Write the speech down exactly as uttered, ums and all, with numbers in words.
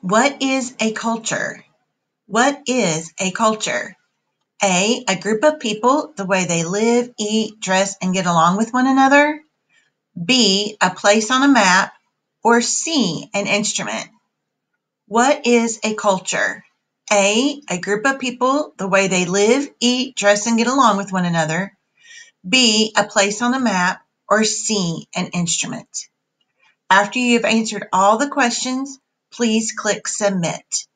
What is a culture? What is a culture? A, a group of people, the way they live, eat, dress, and get along with one another. B, a place on a map. Or C, an instrument. What is a culture? A, a group of people, the way they live, eat, dress, and get along with one another. B, a place on a map. Or C, an instrument. After you have answered all the questions, please click Submit.